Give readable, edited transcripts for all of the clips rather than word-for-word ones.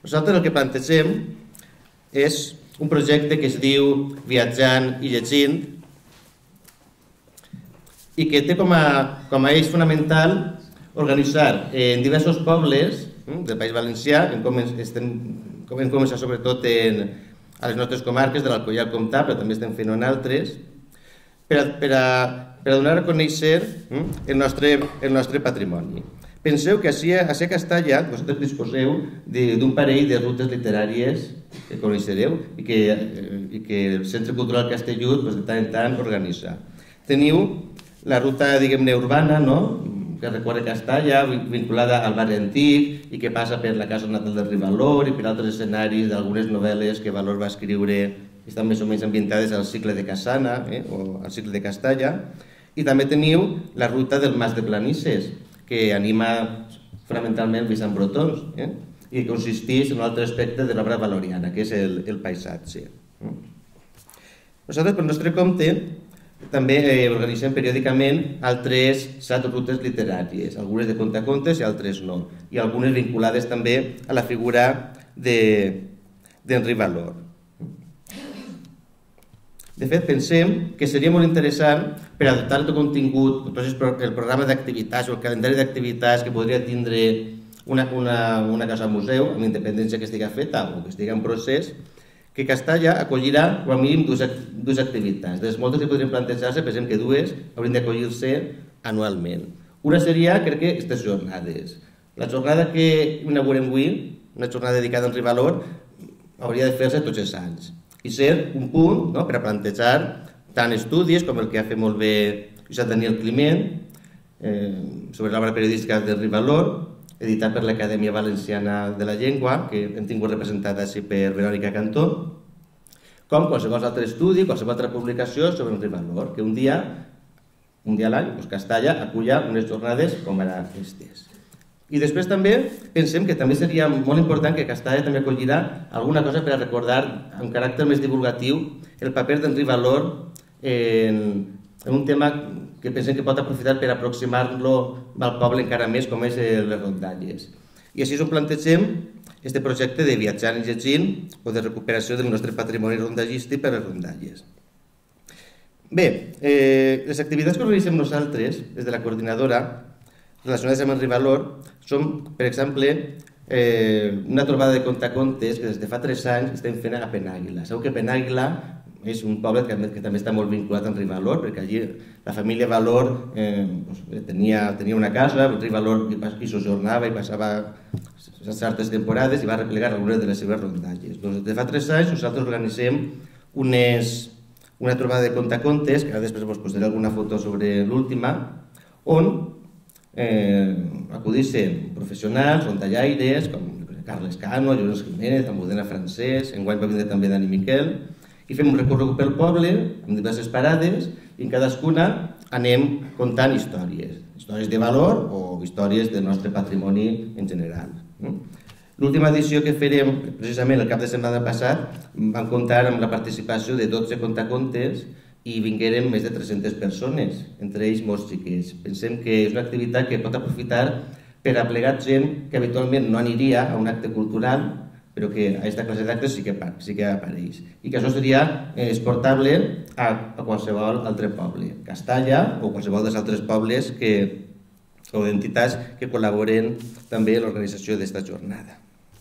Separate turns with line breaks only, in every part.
Nosaltres el que plantegem és un projecte que es diu Viatjant i Llegint i que té com a eix fonamental organitzar en diversos pobles del País Valencià, hem començat sobretot a les nostres comarques de l'Alcoià i el Comtà, però també estem fent en altres, per a donar a conèixer el nostre patrimoni. Penseu que a Castalla vosaltres disposeu d'un parell de rutes literàries que coneixereu i que el Centre Cultural Castellut de tant en tant organitza. Teniu la ruta, diguem-ne, urbana, que recorre Castalla, vinculada al barri antic i que passa per la casa natal del Rivalor i per altres escenaris d'algunes novel·les que Valor va escriure i estan més o menys ambientades al cicle de Cassana o al cicle de Castalla. I també teniu la ruta del Mas de Planisses, que anima fonamentalment Vicent Brotons i que consisteix en un altre aspecte de l'obra valoriana, que és el paisatge. Nosaltres, per nostre compte, també organitzem periòdicament altres 7 rutes literàries, algunes de contacontes i altres no, i algunes vinculades també a la figura d'Henri Valor. De fet, pensem que seria molt interessant per adaptar el contingut, el programa d'activitats o el calendari d'activitats que podria tindre una casa museu, amb independència que estigui feta o que estigui en procés, que Castalla acollirà com a mínim dues activitats. De les moltes que podrien plantejar-se, pensem que dues haurien d'acollir-se anualment. Una seria, crec que, aquestes jornades. La jornada que inaugurem avui, una jornada dedicada a Henri Valor, hauria de fer-se tots els anys i ser un punt per a plantejar tant estudis com el que ha fet molt bé Josep Daniel Climent sobre l'obra periodística d'Henri Valor, editat per l'Acadèmia Valenciana de la Llengua, que hem tingut representada així per Verònica Cantó, com qualsevol altre estudi, qualsevol altra publicació sobre Henri Valor, que un dia a l'any, Castalla aculla unes jornades com ara aquestes. I després també pensem que també seria molt important que Castalla també acollirà alguna cosa per a recordar amb caràcter més divulgatiu el paper d'Henri Valor en un tema que pensem que pot aprofitar per aproximar-lo al poble encara més, com és les rondalles. I així ho plantegem este projecte de Viatjant i Llegint o de recuperació del nostre patrimoni rondallístic per les rondalles. Bé, les activitats que organitzem nosaltres des de la coordinadora relacionades amb Henri Valor són, per exemple, una trobada de contacontes que des de fa 3 anys estem fent a Penàguila. Sabeu que Penàguila és un poble que també està molt vinculat a Henri Valor, perquè allí la família Valor tenia una casa, Henri Valor hi sojornava i passava certes temporades i va replegar algunes de les seves rondalles. Des de fa 3 anys nosaltres organitzem una trobada de contacontes, que ara després us posaré alguna foto sobre l'última, on acudixen professionals, rondallaires, com Carles Cano, Llorenç Jiménez, Almudena Francesc, enguany va vindre també Dani Miquel, i fem un recorregut pel poble, amb diverses parades, i en cadascuna anem contant històries de valor o històries del nostre patrimoni en general. L'última edició que farem, precisament el cap de setmana passat, vam comptar amb la participació de 12 contacontes i vingueren més de 300 persones, entre ells molts xiquets. Pensem que és una activitat que pot aprofitar per a plegar gent que habitualment no aniria a un acte cultural, però que a aquesta classe d'actes sí que apareix. I que això seria exportable a qualsevol altre poble, Castalla o qualsevol dels altres pobles o entitats que col·laboren també en l'organització d'aquesta jornada.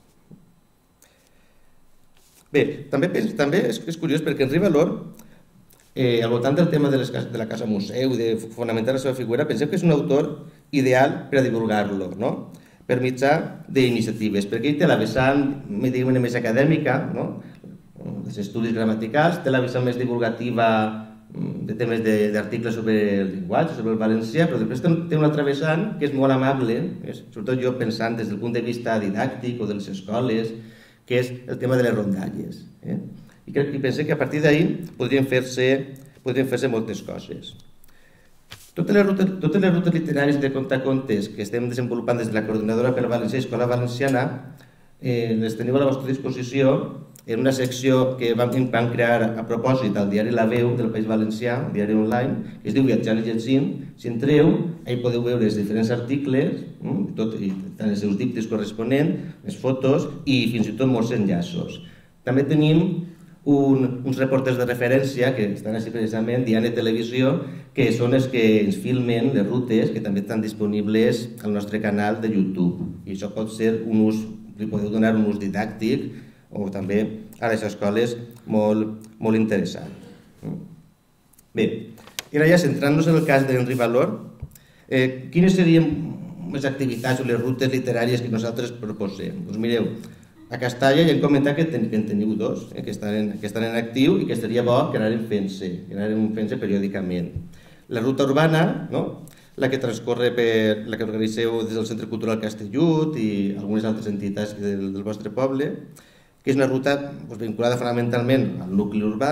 Bé, també és curiós perquè Henri Valor, al voltant del tema de la casa museu i de fonamentar la seva figura, pensem que és un autor ideal per a divulgar-lo, per mitjà d'iniciatives, perquè ell té la vessant més acadèmica, dels estudis gramaticals, té la vessant més divulgativa de temes d'articles sobre el llenguatge, sobre el valencià, però després té una altra vessant que és molt amable, sobretot jo pensant des del punt de vista didàctic o de les escoles, que és el tema de les rondalles. I pensem que a partir d'ahir podrien fer-se moltes coses. Totes les rutes literàries de contacontes que estem desenvolupant des de la Coordinadora per la Valencià i Escola Valenciana les teniu a la vostra disposició en una secció que vam crear a propòsit al diari La Veu del País Valencià, un diari online, que es diu Viatjant i Llegint. Si entreu, ahí podeu veure els diferents articles, i tant els seus díptics corresponents, les fotos i fins i tot molts enllaços. També tenim uns reporters de referència que estan així precisament, Diana Televisió, que són els que ens filmen les rutes, que també estan disponibles al nostre canal de YouTube. I això pot ser un ús, li podeu donar un ús didàctic o també a les escoles molt interessant. Bé, i ara ja centrant-nos en el cas d'Henri Valor, quines serien les activitats o les rutes literàries que nosaltres proposem? Doncs mireu, a Castalla ja hem comentat que en teniu dos, que estan en actiu i que seria bo que anaren fent-se periòdicament. La ruta urbana, la que transcorre la que organitzeu des del Centre Cultural Castellut i algunes altres entitats del vostre poble, que és una ruta vinculada fonamentalment al nucli urbà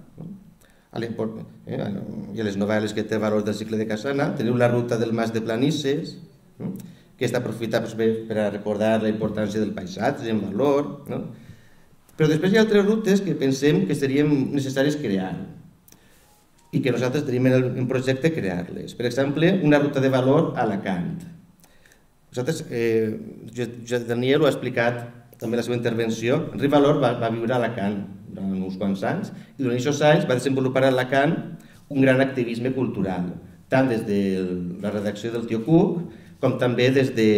i a les novel·les que té valors del cicle de Cassana. Teniu la ruta del Mas de Planisses, que està aprofitada per a recordar la importància del paisatge en valor. Però després hi ha altres rutes que pensem que serien necessàries crear i que nosaltres tenim en projecte crear-les. Per exemple, una ruta de valor a Alacant. Daniel ho ha explicat també la seva intervenció. Henri Valor va viure a Alacant durant uns quants anys i durant aquests anys va desenvolupar a Alacant un gran activisme cultural, tant des de la redacció del Tio Cuc com també des de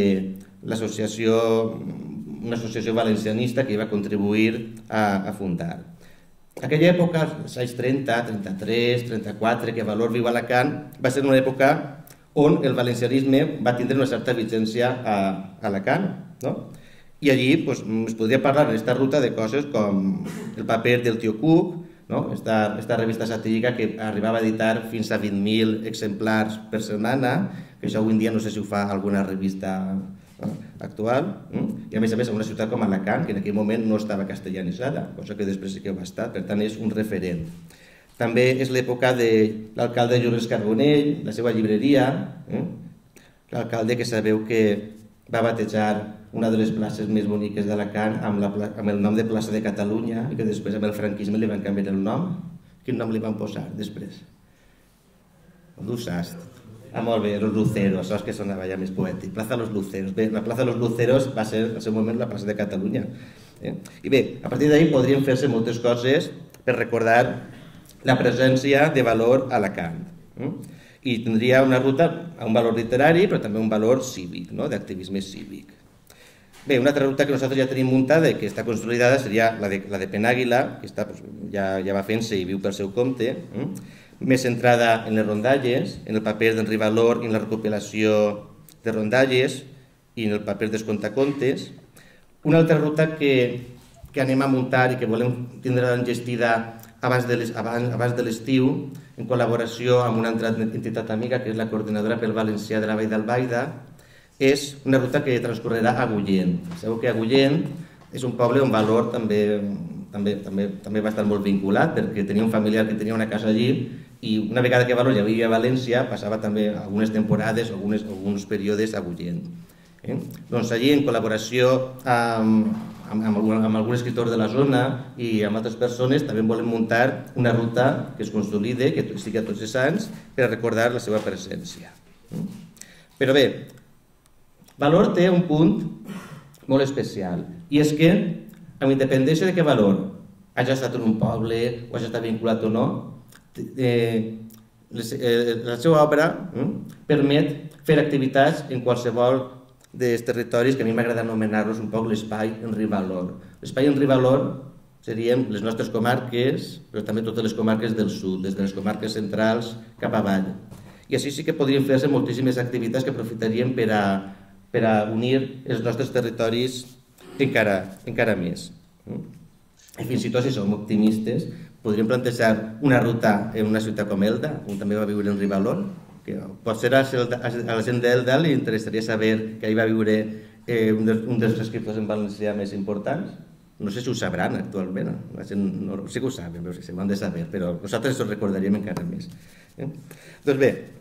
una associació valencianista que va contribuir a fundar. Aquella època, als anys 30, 33, 34, que Valor viu a Alacant, va ser una època on el valencianisme va tindre una certa vigència a Alacant, i allí es podria parlar en aquesta ruta de coses com el paper del Tio Cuc, esta revista satírica que arribava a editar fins a 20.000 exemplars per setmana, que això avui en dia no sé si ho fa alguna revista actual, i a més una ciutat com Alacant, que en aquell moment no estava castellanitzada, cosa que després sí que va estar, per tant és un referent. També és l'època de l'alcalde Llorenç Carbonell, la seva llibreria, l'alcalde que sabeu que va batejar una de les places més boniques d'Alacant amb el nom de plaça de Catalunya i que després amb el franquisme li van canviar el nom. Quin nom li van posar després? Lusast. Molt bé, los Luceros, això és que sonava ja més poètic. Plaza Los Luceros. Bé, la plaça Los Luceros va ser al seu moment la plaça de Catalunya. I bé, a partir d'ahí podrien fer-se moltes coses per recordar la presència de Valor a Alacant. I tindria una ruta a un valor literari, però també un valor cívic, d'activisme cívic. Bé, una altra ruta que nosaltres ja tenim muntada i que està consolidada seria la de Penàguila, que ja va fent-se i viu pel seu compte, més centrada en les rondalles, en el paper d'Henri Valor i en la recopilació de rondalles i en el paper dels contacontes. Una altra ruta que anem a muntar i que volem tindre enllestida abans de l'estiu, en col·laboració amb una altra entitat amiga, que és la Coordinadora pel Valencià de la Vall d'Albaida, és una ruta que transcorrerà a Agullent. Sabeu que Agullent és un poble on Valor també va estar molt vinculat, perquè tenia un familiar que tenia una casa allí i una vegada que Valor ja vivia a València passava també algunes temporades, alguns períodes a Agullent. Doncs allí, en col·laboració amb algun escriptor de la zona i amb altres persones, també volem muntar una ruta que es consolide, que sigui a tots els anys, per a recordar la seva presència. Però bé, Valor té un punt molt especial, i és que, amb independència de que Valor hagi estat en un poble o hagi estat vinculat o no, la seva obra permet fer activitats en qualsevol dels territoris que a mi m'agrada anomenar-los un poc l'espai Henri Valor. L'espai Henri Valor serien les nostres comarques, però també totes les comarques del sud, des de les comarques centrals cap avall. I així sí que podrien fer-se moltíssimes activitats que aprofitarien per a unir els nostres territoris encara més. I fins i tot, si som optimistes, podríem plantejar una ruta en una ciutat com Elda, on també va viure Henri Valor, que potser a la gent d'Elda li interessaria saber que ahir va viure un dels escriptors en valencià més importants. No sé si ho sabran actualment, la gent sí que ho saben, però sí, ho han de saber, però nosaltres ho recordaríem encara més. Doncs bé,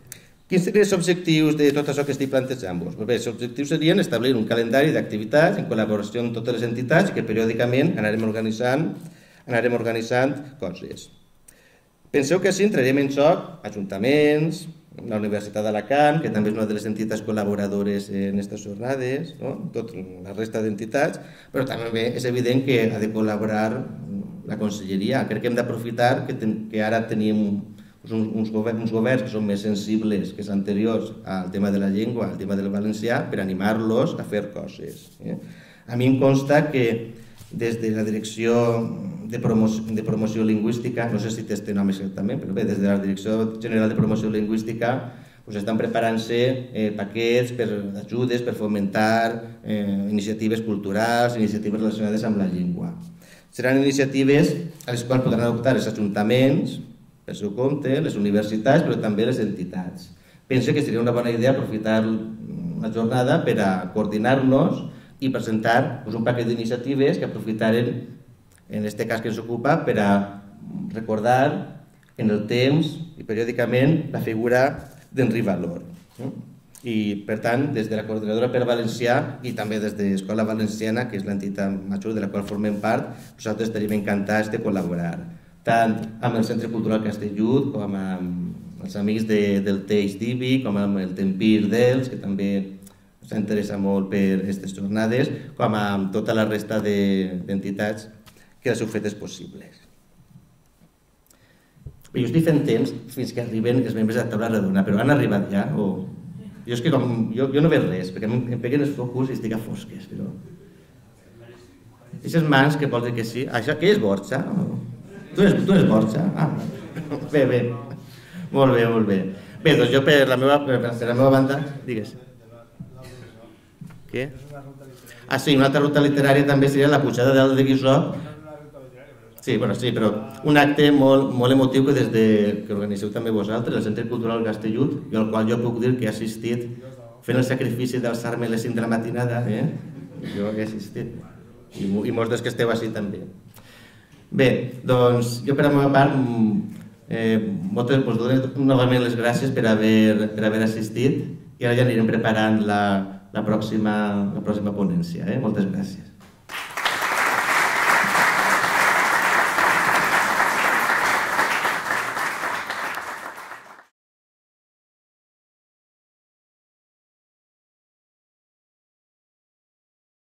Quins serien els objectius de tot això que estic plantejant-vos? Bé, els objectius serien establir un calendari d'activitats en col·laboració amb totes les entitats i que periòdicament anarem organitzant coses. Penseu que així entrarem en joc ajuntaments, la Universitat d'Alacant, que també és una de les entitats col·laboradores en aquestes jornades, tota la resta d'entitats, però també és evident que ha de col·laborar la Conselleria. Crec que hem d'aprofitar que ara tenim uns governs que són més sensibles que els anteriors al tema de la llengua, al tema del valencià, per animar-los a fer coses. A mi em consta que des de la Direcció de Promoció Lingüística, no sé si té este nom exactament, però bé, des de la Direcció General de Promoció Lingüística estan preparant-se paquets d'ajudes per fomentar iniciatives culturals, iniciatives relacionades amb la llengua. Seran iniciatives a les quals podran adoptar els ajuntaments, per seu compte, les universitats, però també les entitats. Penso que seria una bona idea aprofitar la jornada per a coordinar-nos i presentar un paquet d'iniciatives que aprofitaren, en aquest cas que ens ocupa, per a recordar en el temps i periòdicament la figura d'Henri Valor. I, per tant, des de la Coordinadora per Valencià i també des de l'Escola Valenciana, que és l'entitat major de la qual formem part, nosaltres estaríem encantats de col·laborar, tant amb el Centre Cultural Castellut, com amb els amics del Teix d'Ibi, com amb el Tempir d'Els, que també s'interessa molt per aquestes jornades, com amb tota la resta d'entitats que les heu fetes possibles. Jo estic fent temps fins que arriben els membres de la taula redona, però han arribat ja? Jo és que jo no veig res, perquè em peguen els focus i estic a fosques, però... Aquestes mans que vols dir que sí... Això què és Borja? Tu eres Borja? Ah, bé. Molt bé. Bé, doncs jo per la meva banda... Digues. Què? Ah, sí, una altra ruta literària també seria la pujada dalt de Guissó. Sí, però un acte molt emotiu que des que organitzeu també vosaltres, el Centre Cultural Castellut, i al qual jo puc dir que he assistit fent el sacrifici d'alçar-me a les 5 de la matinada, jo he assistit, i molts dels que esteu així també. Bé, doncs jo per la meva part us dono novament les gràcies per haver assistit i ara ja anirem preparant la pròxima ponència. Moltes gràcies.